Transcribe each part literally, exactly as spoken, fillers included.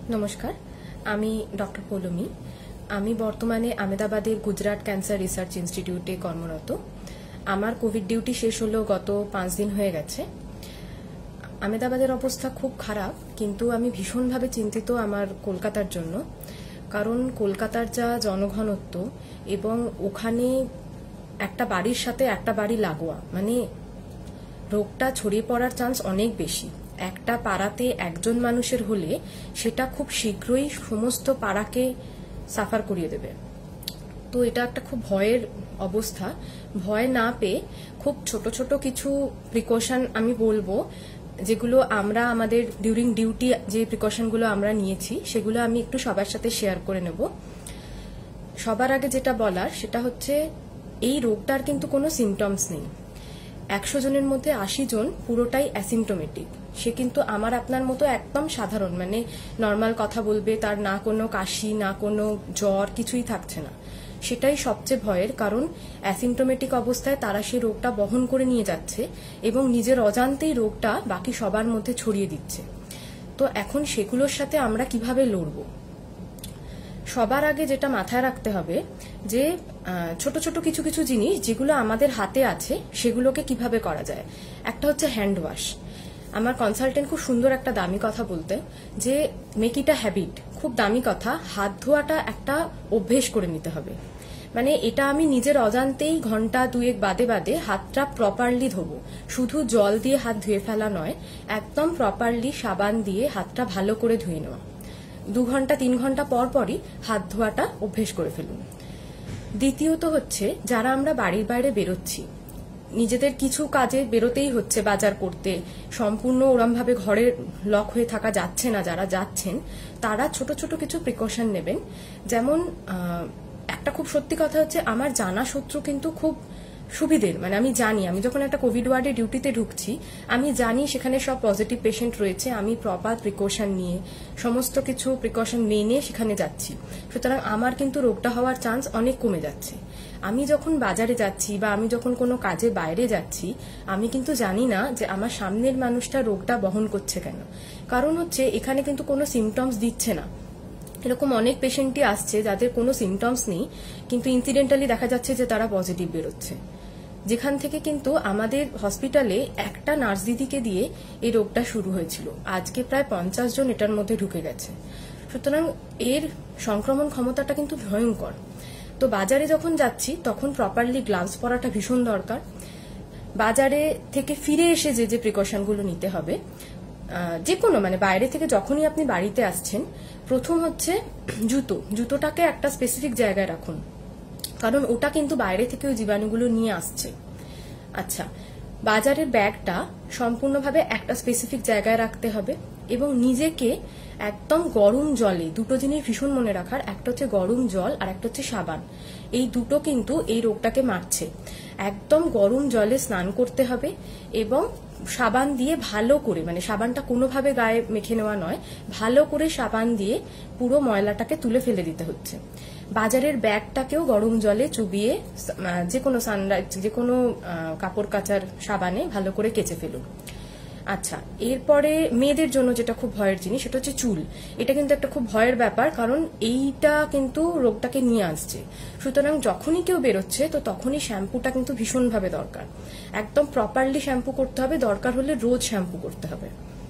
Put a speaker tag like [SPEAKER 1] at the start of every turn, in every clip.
[SPEAKER 1] নমস্কার, আমি ডক্টর পৌলমী। আমি বর্তমানে আহমেদাবাদের গুজরাট ক্যান্সার রিসার্চ ইনস্টিটিউটে কর্মরত। আমার কোভিড ডিউটি শেষ হলো গত পাঁচ দিন হয়ে গেছে। আহমেদাবাদের অবস্থা খুব খারাপ, কিন্তু আমি ভীষণভাবে চিন্তিত আমার কলকাতার জন্য। কারণ কলকাতার যা জনঘনত্ব এবং ওখানে একটা বাড়ির সাথে একটা বাড়ি লাগোয়া, মানে রোগটা ছড়িয়ে পড়ার চান্স অনেক বেশি। একটা পাড়াতে একজন মানুষের হলে সেটা খুব শীঘ্রই সমস্ত পাড়াকে সাফার করিয়ে দেবে। তো এটা একটা খুব ভয়ের অবস্থা। ভয় না পেয়ে খুব ছোট ছোট কিছু প্রিকশন আমি বলবো, যেগুলো আমরা আমাদের ডিউরিং ডিউটি যে প্রিকশনগুলো আমরা নিয়েছি সেগুলো আমি একটু সবার সাথে শেয়ার করে নেব। সবার আগে যেটা বলার সেটা হচ্ছে, এই রোগটার কিন্তু কোনো সিমটমস নেই। একশো জনের মধ্যে আশি জন পুরোটাই অ্যাসিমটোমেটিক। সে কিন্তু আমার আপনার মতো একদম সাধারণ, মানে নর্মাল কথা বলবে, তার না কোনো কাশি না কোনো জ্বর কিছুই থাকছে না। সেটাই সবচেয়ে ভয়ের, কারণ অ্যাসিমটোমেটিক অবস্থায় তারা সেই রোগটা বহন করে নিয়ে যাচ্ছে এবং নিজের অজান্তেই রোগটা বাকি সবার মধ্যে ছড়িয়ে দিচ্ছে। তো এখন সেগুলোর সাথে আমরা কিভাবে লড়বো? সবার আগে যেটা মাথায় রাখতে হবে যে ছোট ছোট কিছু কিছু জিনিস যেগুলো আমাদের হাতে আছে সেগুলোকে কিভাবে করা যায়। একটা হচ্ছে হ্যান্ড ওয়াশ। আমার কনসালটেন্ট খুব সুন্দর একটা দামি কথা বলতে, যে মেক ইট আ হ্যাবিট। খুব দামি কথা, হাত ধোয়াটা একটা অভ্যেস করে নিতে হবে। মানে এটা আমি নিজের অজান্তেই ঘন্টা দুয়েক বাদে বাদে হাতটা প্রপারলি ধোবো। শুধু জল দিয়ে হাত ধুয়ে ফেলা নয়, একদম প্রপারলি সাবান দিয়ে হাতটা ভালো করে ধুয়ে নেওয়া। দু ঘন্টা তিন ঘন্টা পর পরই হাত ধোয়াটা অভ্যেস করে ফেলুন। দ্বিতীয়ত হচ্ছে, যারা আমরা বাড়ির বাইরে বেরোচ্ছি, নিজেদের কিছু কাজে বেরোতেই হচ্ছে বাজার করতে, সম্পূর্ণ ওরমভাবে ঘরে লক হয়ে থাকা যাচ্ছে না, যারা যাচ্ছেন তারা ছোট ছোট কিছু প্রিকশন নেবেন। যেমন একটা খুব সত্যি কথা হচ্ছে, আমার জানা শত্রু কিন্তু খুব সুবিধের। মানে আমি জানি, আমি যখন একটা কোভিড ওয়ার্ডে ডিউটিতে ঢুকছি, আমি জানি সেখানে সব পজিটিভ পেশেন্ট রয়েছে, আমি প্রপার প্রিকশন নিয়ে সমস্ত কিছু প্রিকশন মেনে সেখানে যাচ্ছি। সুতরাং আমার কিন্তু রোগটা হওয়ার চান্স অনেক কমে যাচ্ছে। আমি যখন বাজারে যাচ্ছি বা আমি যখন কোনো কাজে বাইরে যাচ্ছি, আমি কিন্তু জানি না যে আমার সামনের মানুষটা রোগটা বহন করছে কেন। কারণ হচ্ছে এখানে কিন্তু কোনো সিমটমস দিচ্ছে না। এরকম অনেক পেশেন্টই আসছে যাদের কোনো সিমটমস নেই, কিন্তু ইনসিডেন্টালি দেখা যাচ্ছে যে তারা পজিটিভ বেরোচ্ছে। যেখান থেকে কিন্তু আমাদের হসপিটালে একটা নার্স দিদিকে দিয়ে এই রোগটা শুরু হয়েছিল, আজকে প্রায় পঞ্চাশ জন এটার মধ্যে ঢুকে গেছে। সুতরাং এর সংক্রমণ ক্ষমতাটা কিন্তু ভয়ঙ্কর। তো বাজারে যখন যাচ্ছি তখন প্রপারলি গ্লাভস পরাটা ভীষণ দরকার। বাজারে থেকে ফিরে এসে যে যে প্রিকশনগুলো নিতে হবে, যে কোনো মানে বাইরে থেকে যখনই আপনি বাড়িতে আসছেন, প্রথম হচ্ছে জুতো। জুতোটাকে একটা স্পেসিফিক জায়গায় রাখুন, কারণ ওটা কিন্তু বাইরে থেকে ওই জীবাণুগুলো নিয়ে আসছে। আচ্ছা, বাজারের ব্যাগটা সম্পূর্ণভাবে একটা স্পেসিফিক জায়গায় রাখতে হবে এবং নিজেকে একদম গরম জলে, দুটো জিনিস ভীষণ মনে রাখার, একটা হচ্ছে গরম জল আর একটা হচ্ছে সাবান। এই দুটো কিন্তু এই রোগটাকে মারছে। একদম গরম জলে স্নান করতে হবে এবং সাবান দিয়ে ভালো করে, মানে সাবানটা কোনোভাবে গায়ে মেখে নেওয়া নয়, ভালো করে সাবান দিয়ে পুরো ময়লাটাকে তুলে ফেলে দিতে হচ্ছে। বাজারের ব্যাগটাকেও গরম জলে চুবিয়ে যে কোনো সানলাইট, যে কোনো কাপড় কাচার সাবানে ভালো করে কেচে ফেলুন। আচ্ছা, এরপরে মেয়েদের জন্য যেটা খুব ভয়ের জিনিস সেটা হচ্ছে চুল। এটা কিন্তু একটা খুব ভয়ের ব্যাপার, কারণ এইটা কিন্তু রোগটাকে নিয়ে আসছে। সুতরাং যখনই কেউ বেরোচ্ছে তো তখনই শ্যাম্পুটা কিন্তু ভীষণভাবে দরকার। একদম প্রপারলি শ্যাম্পু করতে হবে, দরকার হলে রোজ শ্যাম্পু করতে হবে।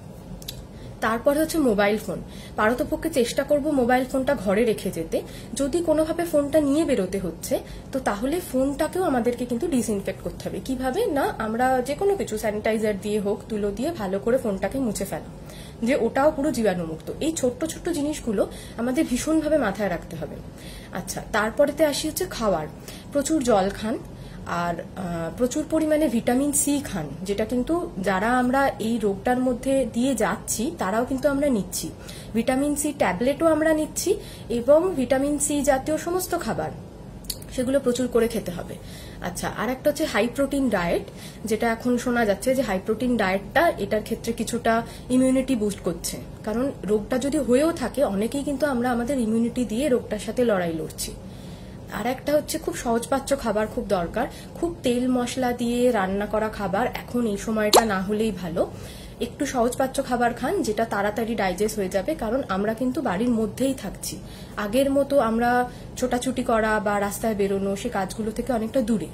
[SPEAKER 1] তারপরে হচ্ছে মোবাইল ফোন। পারতপক্ষে চেষ্টা করব মোবাইল ফোনটা ঘরে রেখে যেতে। যদি কোনোভাবে ফোনটা নিয়ে বেরোতে হচ্ছে তো তাহলে ফোনটাকেও আমাদেরকে কিন্তু ডিসইনফেক্ট করতে হবে। কিভাবে না, আমরা যে কোনো কিছু স্যানিটাইজার দিয়ে হোক, তুলো দিয়ে ভালো করে ফোনটাকে মুছে ফেলা, যে ওটাও পুরো জীবাণুমুক্ত। এই ছোট্ট ছোট্ট জিনিসগুলো আমাদের ভীষণভাবে মাথায় রাখতে হবে। আচ্ছা, তারপরেতে আসি হচ্ছে খাওয়ার। প্রচুর জল খান আর প্রচুর পরিমাণে ভিটামিন সি খান, যেটা কিন্তু যারা আমরা এই রোগটার মধ্যে দিয়ে যাচ্ছি তারাও কিন্তু আমরা নিচ্ছি। ভিটামিন সি ট্যাবলেটও আমরা নিচ্ছি এবং ভিটামিন সি জাতীয় সমস্ত খাবার সেগুলো প্রচুর করে খেতে হবে। আচ্ছা, আর একটা হচ্ছে হাই প্রোটিন ডায়েট, যেটা এখন শোনা যাচ্ছে যে হাই প্রোটিন ডায়েটটা এটার ক্ষেত্রে কিছুটা ইমিউনিটি বুস্ট করছে। কারণ রোগটা যদি হয়েও থাকে, অনেকেই কিন্তু আমরা আমাদের ইমিউনিটি দিয়ে রোগটার সাথে লড়াই লড়ছি। আর একটা হচ্ছে খুব সহজপাচ্য খাবার খুব দরকার। খুব তেল মশলা দিয়ে রান্না করা খাবার এখন এই সময়টা না হলেই ভালো। একটু সহজপাচ্য খাবার খান, যেটা তাড়াতাড়ি ডাইজেস্ট হয়ে যাবে, কারণ আমরা কিন্তু বাড়ির মধ্যেই থাকছি। আগের মতো আমরা ছোটাছুটি করা বা রাস্তায় বেরোনো সে কাজগুলো থেকে অনেকটা দূরে।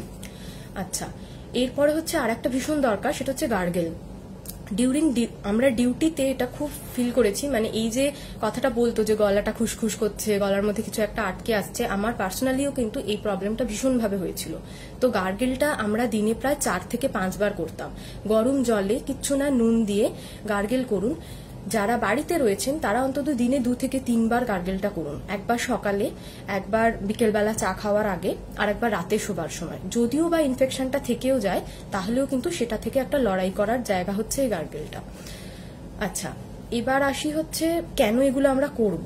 [SPEAKER 1] আচ্ছা, এরপরে হচ্ছে আর একটা ভীষণ দরকার, সেটা হচ্ছে গার্গেল। ডিউরিং আমরা ডিউটিতে এটা খুব ফিল করেছি, মানে এই যে কথাটা বলতো যে গলাটা খুসখুস করছে, গলার মধ্যে কিছু একটা আটকে আসছে, আমার পার্সোনালিও কিন্তু এই প্রবলেমটা ভীষণভাবে হয়েছিল। তো গার্গেলটা আমরা দিনে প্রায় চার থেকে পাঁচবার করতাম। গরম জলে কিচ্ছু না, নুন দিয়ে গার্গেল করুন। যারা বাড়িতে রয়েছেন তারা অন্তত দিনে দু থেকে তিনবার গার্গেলটা করুন, একবার সকালে, একবার বিকেলবেলা চা খাওয়ার আগে, আর একবার রাতে শোবার সময়। যদিও বা ইনফেকশনটা থেকেও যায়, তাহলেও কিন্তু সেটা থেকে একটা লড়াই করার জায়গা হচ্ছে এই গার্গেলটা। আচ্ছা, এবার আসি হচ্ছে কেন এগুলো আমরা করব।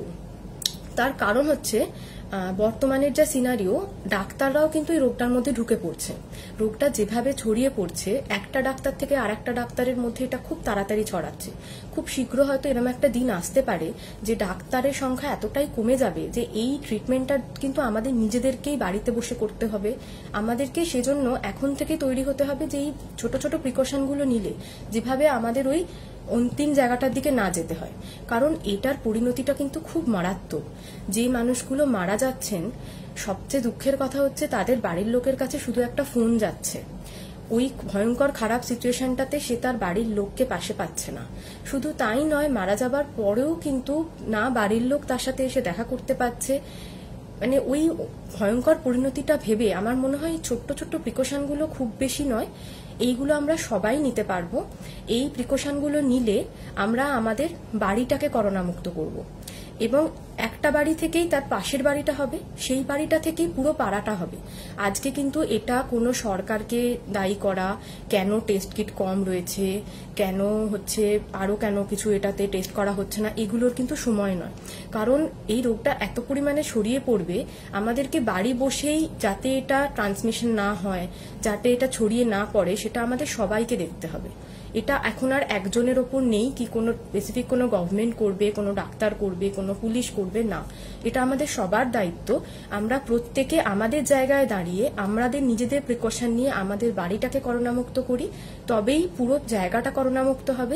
[SPEAKER 1] তার কারণ হচ্ছে বর্তমানের যা সিনারিও, ডাক্তাররাও কিন্তু এই রোগটার মধ্যে ঢুকে পড়ছে। রোগটা যেভাবে ছড়িয়ে পড়ছে, একটা ডাক্তার থেকে আর একটা ডাক্তারের মধ্যে এটা খুব তাড়াতাড়ি ছড়াচ্ছে। খুব শীঘ্র হয়তো এরকম একটা দিন আসতে পারে যে ডাক্তারের সংখ্যা এতটাই কমে যাবে যে এই ট্রিটমেন্টটা কিন্তু আমাদের নিজেদেরকেই বাড়িতে বসে করতে হবে। আমাদেরকে সেজন্য এখন থেকে তৈরি হতে হবে যে এই ছোট ছোট প্রিকশনগুলো নিলে যেভাবে আমাদের ওই অন্তিম জায়গাটার দিকে না যেতে হয়। কারণ এটার পরিণতিটা কিন্তু খুব মারাত্মক। যে মানুষগুলো মারা যাচ্ছেন, সবচেয়ে দুঃখের কথা হচ্ছে তাদের বাড়ির লোকের কাছে শুধু একটা ফোন যাচ্ছে। ওই ভয়ঙ্কর খারাপ সিচুয়েশনটাতে সে তার বাড়ির লোককে পাশে পাচ্ছে না। শুধু তাই নয়, মারা যাবার পরেও কিন্তু না বাড়ির লোক তার সাথে এসে দেখা করতে পারছে। মানে ওই ভয়ঙ্কর পরিণতিটা ভেবে আমার মনে হয় ছোট্ট ছোট্ট প্রিকশনগুলো খুব বেশি নয়, এইগুলো আমরা সবাই নিতে পারবো। এই প্রিকশনগুলো নিলে আমরা আমাদের বাড়িটাকে করোনা মুক্ত করব। এবং একটা বাড়ি থেকেই তার পাশের বাড়িটা হবে, সেই বাড়িটা থেকেই পুরো পাড়াটা হবে। আজকে কিন্তু এটা কোনো সরকারকে দায়ী করা, কেন টেস্ট কিট কম রয়েছে, কেন হচ্ছে আরো কেন কিছু এটাতে টেস্ট করা হচ্ছে না, এগুলোর কিন্তু সময় নয়। কারণ এই রোগটা এত পরিমাণে ছড়িয়ে পড়বে, আমাদেরকে বাড়ি বসেই যাতে এটা ট্রান্সমিশন না হয়, যাতে এটা ছড়িয়ে না পড়ে, সেটা আমাদের সবাইকে দেখতে হবে। এটা এখন আর একজনের ওপর নেই কি কোনো স্পেসিফিক কোনো গভর্নমেন্ট করবে, কোনো ডাক্তার করবে, কোনো পুলিশ করবে, না। এটা আমাদের সবার দায়িত্ব। আমরা প্রত্যেকে আমাদের জায়গায় দাঁড়িয়ে আমাদের নিজেদের প্রিকশন নিয়ে আমাদের বাড়িটাকে করোনামুক্ত করি, তবেই পুরো জায়গাটা করোনামুক্ত হবে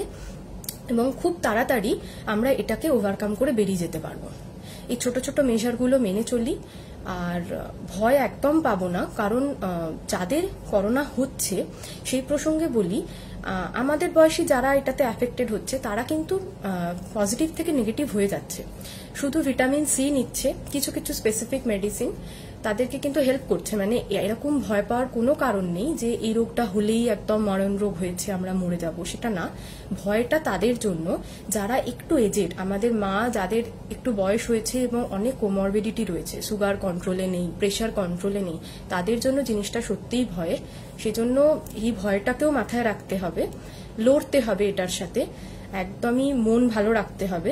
[SPEAKER 1] এবং খুব তাড়াতাড়ি আমরা এটাকে ওভারকাম করে বেরিয়ে যেতে পারবো। এই ছোট ছোট মেজারগুলো মেনে চলি, আর ভয় একদম পাবো না। কারণ যাদের করোনা হচ্ছে সেই প্রসঙ্গে বলি, আমাদের বয়সী যারা এটাতে অ্যাফেক্টেড হচ্ছে তারা কিন্তু পজিটিভ থেকে নেগেটিভ হয়ে যাচ্ছে। শুধু ভিটামিন সি নিচ্ছে, কিছু কিছু স্পেসিফিক মেডিসিন তাদেরকে কিন্তু হেল্প করছে। মানে এরকম ভয় পাওয়ার কোনো কারণ নেই যে এই রোগটা হলেই একদম মরণ রোগ হয়েছে, আমরা মরে যাব, সেটা না। ভয়টা তাদের জন্য যারা একটু এজেড, আমাদের মা যাদের একটু বয়স হয়েছে এবং অনেক কোমরবিডিটি রয়েছে, সুগার কন্ট্রোলে নেই, প্রেশার কন্ট্রোলে নেই, তাদের জন্য জিনিসটা সত্যিই ভয়ের। সেজন্য এই ভয়টাকেও মাথায় রাখতে হবে, লড়তে হবে এটার সাথে, একদমই মন ভালো রাখতে হবে।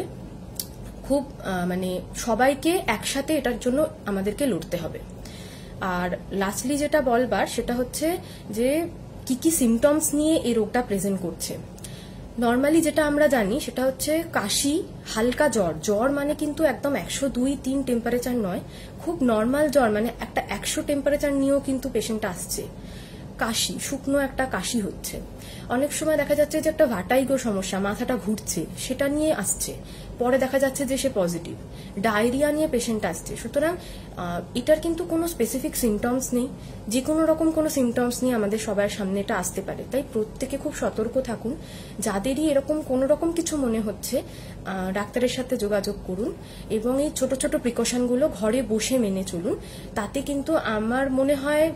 [SPEAKER 1] খুব মানে সবাইকে একসাথে এটার জন্য আমাদেরকে লড়তে হবে। আর লাস্টলি যেটা বলবার সেটা হচ্ছে যে কি কি সিমটমস নিয়ে এই রোগটা প্রেজেন্ট করছে। নর্মালি যেটা আমরা জানি সেটা হচ্ছে কাশি, হালকা জ্বর। জ্বর মানে কিন্তু একদম একশো দুই তিন টেম্পারেচার নয়, খুব নর্মাল জ্বর, মানে একটা একশো টেম্পারেচার নিয়েও কিন্তু পেশেন্ট আসছে। কাশি, শুকনো একটা কাশি হচ্ছে। অনেক সময় দেখা যাচ্ছে যে একটা ভাটাইগো সমস্যা, মাথাটা ঘুরছে, সেটা নিয়ে আসছে, পরে দেখা যাচ্ছে যে সে পজিটিভ। ডায়রিয়া নিয়ে পেশেন্ট আসছে। সুতরাং এটার কিন্তু কোনো স্পেসিফিক সিমটমস নেই, যে কোনো রকম কোনো সিমটমস নিয়ে আমাদের সবার সামনে এটা আসতে পারে। তাই প্রত্যেকে খুব সতর্ক থাকুন। যাদেরই এরকম কোনো রকম কিছু মনে হচ্ছে, ডাক্তারের সাথে যোগাযোগ করুন এবং এই ছোট ছোট প্রিকশনগুলো ঘরে বসে মেনে চলুন। তাতে কিন্তু আমার মনে হয়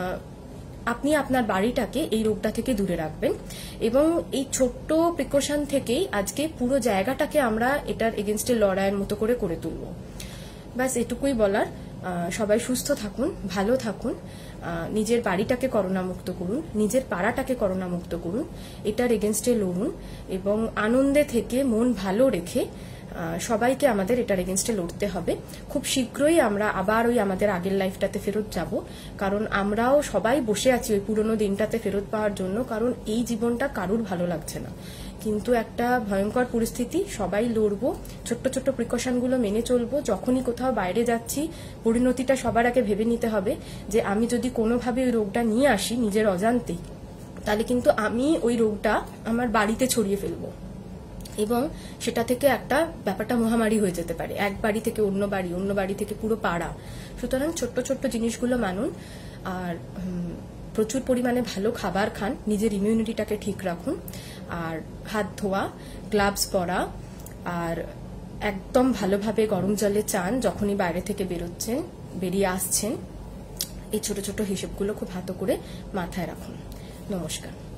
[SPEAKER 1] আপনি আপনার বাড়িটাকে এই রোগটা থেকে দূরে রাখবেন এবং এই ছোট্ট প্রিকশন থেকেই আজকে পুরো জায়গাটাকে আমরা এটার এগেনস্টে লড়াইয়ের মতো করে করে তুলব। ব্যাস এটুকুই বলার। সবাই সুস্থ থাকুন, ভালো থাকুন, নিজের বাড়িটাকে করোনা মুক্ত করুন, নিজের পাড়াটাকে করোনা মুক্ত করুন, এটার এগেনস্টে লড়ুন এবং আনন্দে থেকে মন ভালো রেখে সবাইকে আমাদের এটার এগেনস্টে লড়তে হবে। খুব শীঘ্রই আমরা আবার ওই আমাদের আগের লাইফটাতে ফেরত যাব, কারণ আমরাও সবাই বসে আছি ওই পুরনো দিনটাতে ফেরত পাওয়ার জন্য। কারণ এই জীবনটা কারুর ভালো লাগছে না, কিন্তু একটা ভয়ঙ্কর পরিস্থিতি, সবাই লড়বো, ছোট্ট ছোট্ট প্রিকশনগুলো মেনে চলবো। যখনই কোথাও বাইরে যাচ্ছি, পরিণতিটা সবার আগে ভেবে নিতে হবে যে আমি যদি কোনোভাবে ওই রোগটা নিয়ে আসি নিজের অজান্তেই, তাহলে কিন্তু আমি ওই রোগটা আমার বাড়িতে ছড়িয়ে ফেলবো এবং সেটা থেকে একটা ব্যাপারটা মহামারী হয়ে যেতে পারে, এক বাড়ি থেকে অন্য বাড়ি, অন্য বাড়ি থেকে পুরো পাড়া। সুতরাং ছোট্ট ছোট্ট জিনিসগুলো মানুন, আর প্রচুর পরিমাণে ভালো খাবার খান, নিজের ইমিউনিটিটাকে ঠিক রাখুন, আর হাত ধোয়া, গ্লাভস পরা, আর একদম ভালোভাবে গরম জলে চান যখনই বাইরে থেকে বেরোচ্ছেন, বেরিয়ে আসছেন। এই ছোট ছোট হিসেবগুলো খুব ভালো করে মাথায় রাখুন। নমস্কার।